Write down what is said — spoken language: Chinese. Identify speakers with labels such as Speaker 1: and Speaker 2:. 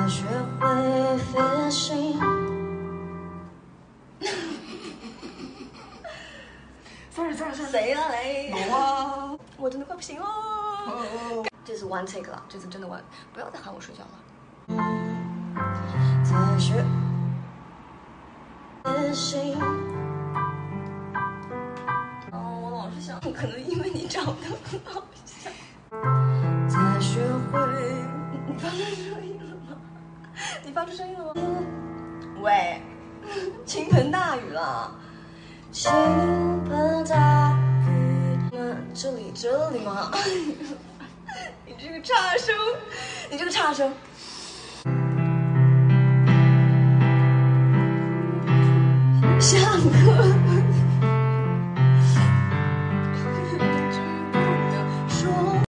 Speaker 1: 学会飞行。
Speaker 2: sorry，
Speaker 1: 谁了嘞？
Speaker 2: 冇啊，
Speaker 1: 我真的快不行了。这是 one take 了，这次真的 one， 不要再喊我睡觉了。在学飞行。我老是想，可能因为你长得很好笑。在学会，你发出声音了吗？你发出声音了吗？喂，倾盆大雨了。倾盆大雨，这里吗？你这个差生，你这个差生。下课。